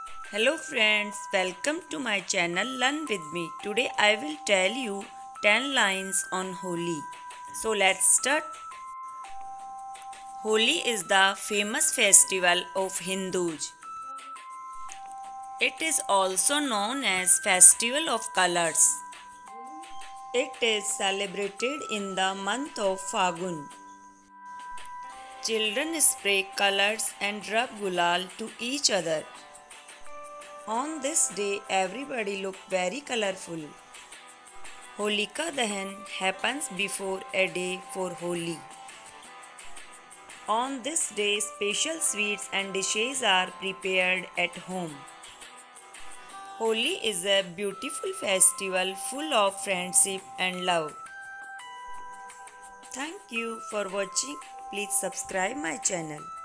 Hello friends, welcome to my channel Learn with me. Today I will tell you 10 lines on Holi. So let's start. Holi is the famous festival of Hindus. It is also known as Festival of Colors. It is celebrated in the month of Fagun. Children spray colors and rub gulal to each other. On this day, everybody look very colorful. Holika Dahan happens before a day for Holi. On this day, special sweets and dishes are prepared at home. Holi is a beautiful festival full of friendship and love. Thank you for watching. Please subscribe my channel.